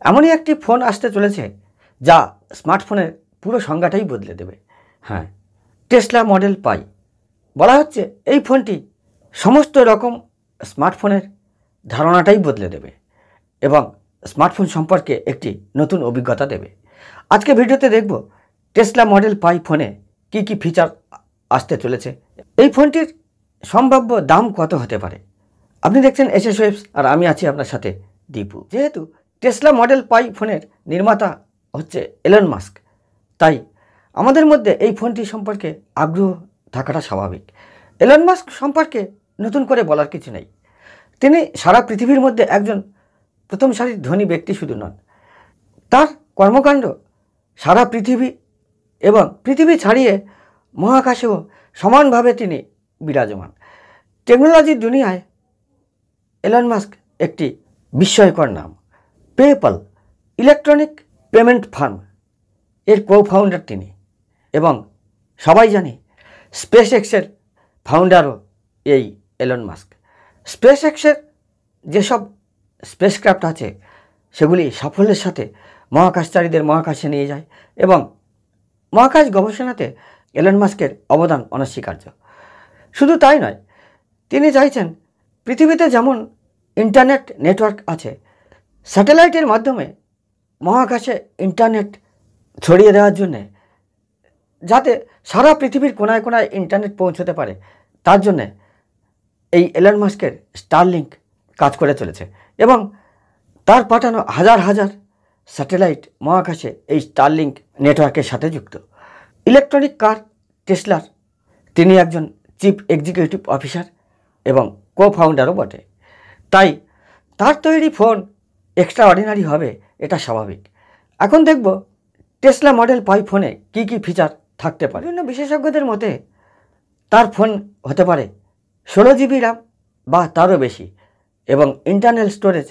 এমনই একটি ফোন আসতে চলেছে যা স্মার্টফোনের পুরো সংজ্ঞাটাই বদলে দেবে। হ্যাঁ, টেসলা মডেল পাই। বলা হচ্ছে এই ফোনটি সমস্ত রকম স্মার্টফোনের ধারণাটাই বদলে দেবে এবং স্মার্টফোন সম্পর্কে একটি নতুন অভিজ্ঞতা দেবে। আজকে ভিডিওতে দেখব টেসলা মডেল পাই ফোনে কি কি ফিচার আসতে চলেছে, এই ফোনটির সম্ভাব্য দাম কত হতে পারে। আপনি দেখছেন এসএস ওয়েবস আর আমি আছি আপনার সাথে দীপু। যেহেতু টেসলা মডেল পাই ফোনের নির্মাতা হচ্ছে এলন মাস্ক, তাই আমাদের মধ্যে এই ফোনটি সম্পর্কে আগ্রহ থাকাটা স্বাভাবিক। এলন মাস্ক সম্পর্কে নতুন করে বলার কিছু নেই। তিনি সারা পৃথিবীর মধ্যে একজন প্রথম সারির ধনী ব্যক্তি শুধু নন, তার কর্মকাণ্ড সারা পৃথিবী এবং পৃথিবী ছাড়িয়ে মহাকাশেও সমানভাবে তিনি বিরাজমান। টেকনোলজির দুনিয়ায় এলন মাস্ক একটি বিস্ময়কর নাম। পেপ্যাল ইলেকট্রনিক পেমেন্ট ফার্ম এর কো-ফাউন্ডার তিনি, এবং সবাই জানে স্পেস এক্সের ফাউন্ডারও এই এলন মাস্ক। স্পেস এক্সের যেসব স্পেসক্রাফট আছে সেগুলি সাফল্যের সাথে মহাকাশচারীদের মহাকাশে নিয়ে যায় এবং মহাকাশ গবেষণাতে এলন মাস্কের অবদান অনস্বীকার্য। শুধু তাই নয়, তিনি চাইছেন পৃথিবীতে যেমন ইন্টারনেট নেটওয়ার্ক আছে, স্যাটেলাইটের মাধ্যমে মহাকাশে ইন্টারনেট ছড়িয়ে দেওয়ার জন্যে, যাতে সারা পৃথিবীর কোনায় কোনায় ইন্টারনেট পৌঁছতে পারে, তার জন্যে এই এলন মাস্কের স্টারলিংক কাজ করে চলেছে এবং তার পাঠানো হাজার হাজার স্যাটেলাইট মহাকাশে এই স্টারলিংক নেটওয়ার্কের সাথে যুক্ত। ইলেকট্রনিক কার টেসলার তিনি একজন চিফ এক্সিকিউটিভ অফিসার এবং কো-ফাউন্ডারও বটে, তাই তার তৈরি ফোন এক্সট্রা অর্ডিনারি হবে, এটা স্বাভাবিক। এখন দেখব টেসলা মডেল পাই ফোনে কি কি ফিচার থাকতে পারে। বিভিন্ন বিশেষজ্ঞদের মতে তার ফোন হতে পারে 16 জিবি র্যাম বা তারও বেশি এবং ইন্টারনাল স্টোরেজ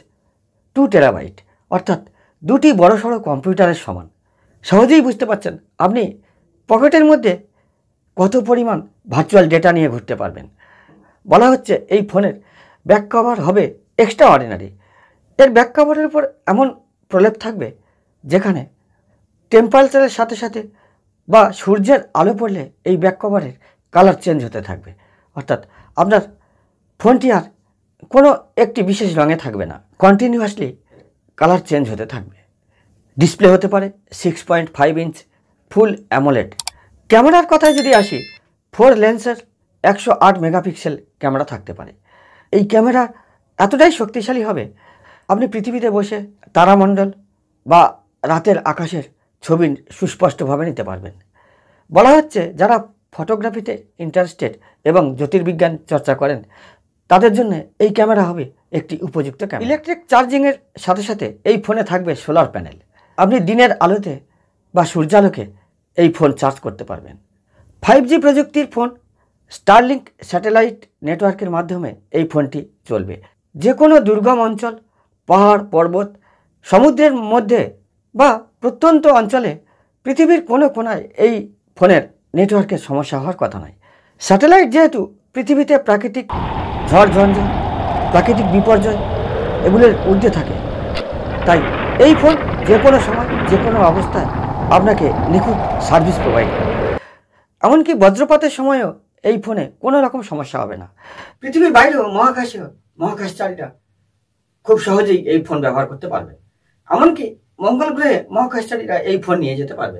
2 টেরাবাইট, অর্থাৎ দুটি বড়সড় কম্পিউটারের সমান। সহজেই বুঝতে পারছেন আপনি পকেটের মধ্যে কত পরিমাণ ভার্চুয়াল ডেটা নিয়ে ঘুরতে পারবেন। বলা হচ্ছে এই ফোনের ব্যাক কভার হবে এক্সট্রা অর্ডিনারি। এর ব্যাক কভারের উপর এমন প্রলেপ থাকবে যেখানে টেম্পারেচারের সাথে সাথে বা সূর্যের আলো পড়লে এই ব্যাক কভারের কালার চেঞ্জ হতে থাকবে, অর্থাৎ আপনার ফোনটি আর কোনো একটি বিশেষ রঙে থাকবে না, কন্টিনিউয়াসলি কালার চেঞ্জ হতে থাকবে। ডিসপ্লে হতে পারে 6.5 ইঞ্চ ফুল অ্যামোলেড। ক্যামেরার কথায় যদি আসি, 4 লেন্সের 108 মেগাপিক্সেল ক্যামেরা থাকতে পারে। এই ক্যামেরা এতটাই শক্তিশালী হবে আপনি পৃথিবীতে বসে তারামণ্ডল বা রাতের আকাশের ছবি সুস্পষ্টভাবে নিতে পারবেন। বলা হচ্ছে যারা ফটোগ্রাফিতে ইন্টারেস্টেড এবং জ্যোতির্বিজ্ঞান চর্চা করেন তাদের জন্য এই ক্যামেরা হবে একটি উপযুক্ত ক্যামেরা। ইলেকট্রিক চার্জিংয়ের সাথে সাথে এই ফোনে থাকবে সোলার প্যানেল। আপনি দিনের আলোতে বা সূর্যালোকে এই ফোন চার্জ করতে পারবেন। 5G প্রযুক্তির ফোন স্টারলিংক স্যাটেলাইট নেটওয়ার্কের মাধ্যমে এই ফোনটি চলবে। যে কোনো দুর্গম অঞ্চল, পাহাড় পর্বত, সমুদ্রের মধ্যে বা প্রত্যন্ত অঞ্চলে পৃথিবীর কোনো কোনায় এই ফোনের নেটওয়ার্কের সমস্যা হওয়ার কথা নয়। স্যাটেলাইট যেহেতু পৃথিবীতে প্রাকৃতিক ঝড় ঝঞ্ঝা, প্রাকৃতিক বিপর্যয় এগুলোর ঊর্ধ্বে থাকে, তাই এই ফোন যে কোনো সময় যে কোনো অবস্থায় আপনাকে নিখুঁত সার্ভিস প্রোভাইড করবে। এমনকি বজ্রপাতের সময়ও এই ফোনে কোনো রকম সমস্যা হবে না। পৃথিবীর বাইরেও মহাকাশচারীরা খুব সহজেই এই ফোন ব্যবহার করতে পারবে। এমনকি মঙ্গল গ্রহে মহাকাশচারীরা এই ফোন নিয়ে যেতে পারবে।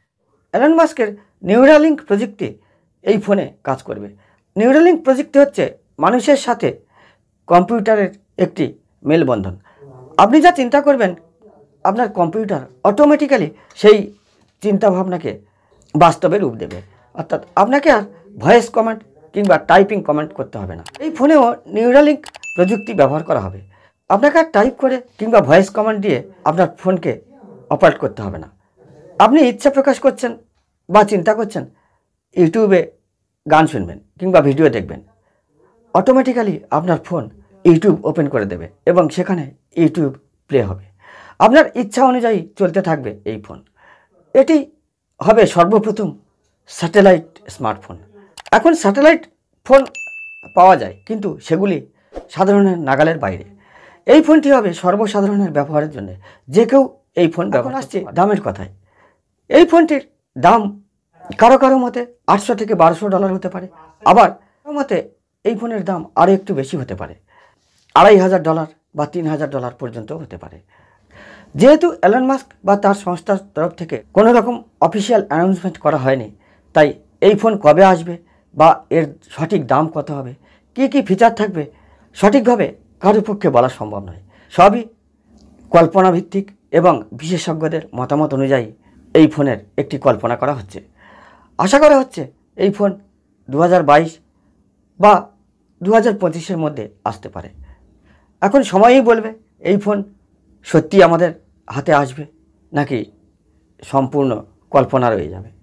এলন মাস্কের নিউরালিংক প্রযুক্তি এই ফোনে কাজ করবে। নিউরালিংক প্রযুক্তি হচ্ছে মানুষের সাথে কম্পিউটারের একটি মেলবন্ধন। আপনি যা চিন্তা করবেন আপনার কম্পিউটার অটোমেটিক্যালি সেই চিন্তাভাবনাকে বাস্তবে রূপ দেবে, অর্থাৎ আপনাকে আর ভয়েস কমান্ড কিংবা টাইপিং কমান্ড করতে হবে না। এই ফোনেও নিউরালিংক প্রযুক্তি ব্যবহার করা হবে। আপনাকে আর টাইপ করে কিংবা ভয়েস কমান্ড দিয়ে আপনার ফোনকে অপারেট করতে হবে না। আপনি ইচ্ছা প্রকাশ করছেন বা চিন্তা করছেন ইউটিউবে গান শুনবেন কিংবা ভিডিও দেখবেন, অটোমেটিক্যালি আপনার ফোন ইউটিউব ওপেন করে দেবে এবং সেখানে ইউটিউব প্লে হবে। আপনার ইচ্ছা অনুযায়ী চলতে থাকবে এই ফোন। এটি হবে সর্বপ্রথম স্যাটেলাইট স্মার্টফোন। এখন স্যাটেলাইট ফোন পাওয়া যায় কিন্তু সেগুলি সাধারণের নাগালের বাইরে। এই ফোনটি হবে সর্বসাধারণের ব্যবহারের জন্য, যে কেউ এই ফোন ব্যবহার আসছে। দামের কথায়, এই ফোনটির দাম কারো কারো মতে $800 থেকে $1200 হতে পারে, আবার কারো মতে এই ফোনের দাম আরও একটু বেশি হতে পারে, $2500 বা $3000 পর্যন্ত হতে পারে। যেহেতু এলন মাস্ক বা তার সংস্থার তরফ থেকে কোনো রকম অফিসিয়াল অ্যানাউন্সমেন্ট করা হয়নি, তাই এই ফোন কবে আসবে বা এর সঠিক দাম কত হবে, কী কী ফিচার থাকবে, সঠিকভাবে কারোর পক্ষে বলা সম্ভব নয়। সবই কল্পনাভিত্তিক এবং বিশেষজ্ঞদের মতামত অনুযায়ী এই ফোনের একটি কল্পনা করা হচ্ছে। আশা করা হচ্ছে এই ফোন 2022 বা 2025-এর মধ্যে আসতে পারে। এখন সময়ই বলবে এই ফোন সত্যি আমাদের হাতে আসবে নাকি সম্পূর্ণ কল্পনা রয়ে যাবে।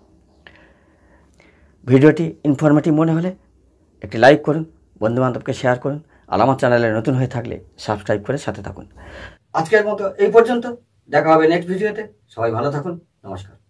ভিডিওটি ইনফরমেটিভ মনে হলে একটি লাইক করুন, বন্ধুবান্ধবকে শেয়ার করুন, আর আমার চ্যানেলে নতুন হয়ে থাকলে সাবস্ক্রাইব করে সাথে থাকুন। আজকের মতো এই পর্যন্ত, দেখা হবে নেক্সট ভিডিওতে। সবাই ভালো থাকুন, নমস্কার।